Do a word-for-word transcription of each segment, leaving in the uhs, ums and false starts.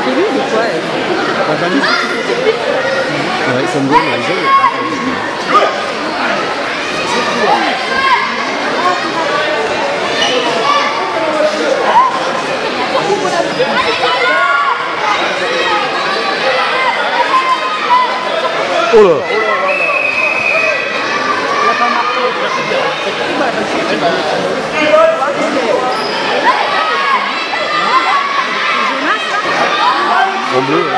prévu ou quoi? Ouais, ils sont bons, ils rigolent. Oh là! En bleu, ouais.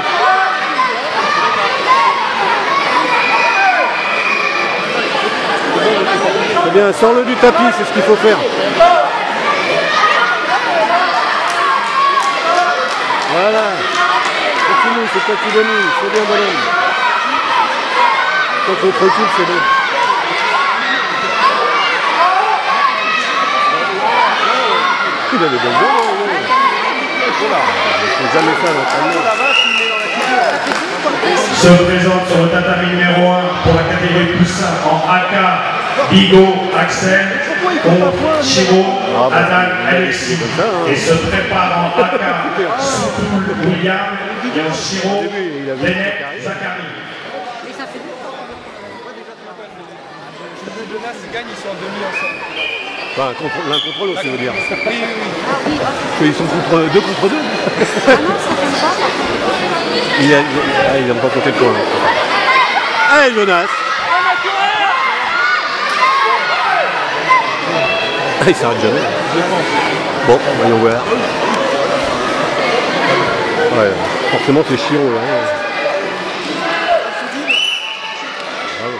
C'est bien, sors-le du tapis, c'est ce qu'il faut faire. Voilà. Continue, c'est toi qui domine, c'est bien bonhomme. Quand on te recule, c'est bon. Il a des bonnes jambes, il ne faut jamais faire l'entraînement. Se présente sur le tatami numéro un pour la catégorie poussin en A K, Bigot, Axel, contre Chiro, Adam, Alexis. Et se prépare en A K, Soutoul, William, et en Chiro, Bennett, Zachary. Gagne, ils sont en demi ensemble. Enfin, l'un contre l'autre, tu veux dire. Oui, oui, oui. Parce qu'ils sont contre deux contre deux. Ah non, ça fait pas. Il a, il a, il a pas compté le temps. Allez, Jonas. Ah, il s'arrête jamais. Bon, voyons voir. Ouais, forcément, c'est Chiro, là. Bravo.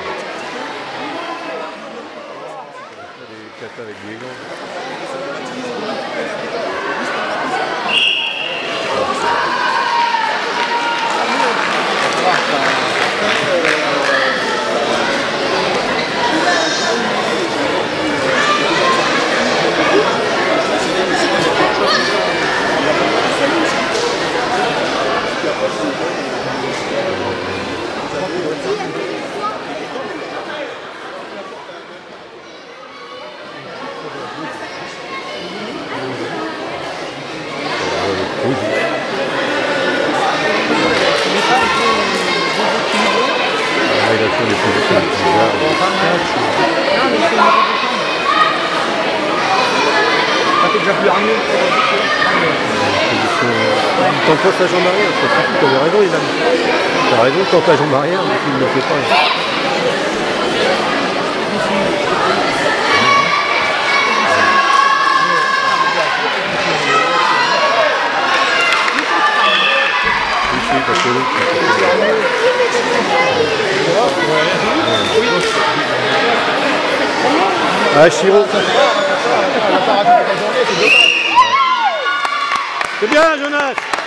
Des catas avec des gants. T'enfonces la jambe arrière, tu avais raison, Ivan. Tu as raison de tenter la jambe arrière, mais tu ne le fais pas. Ici, parce que l'autre. Ah, Chiro. C'est bien, Jonas.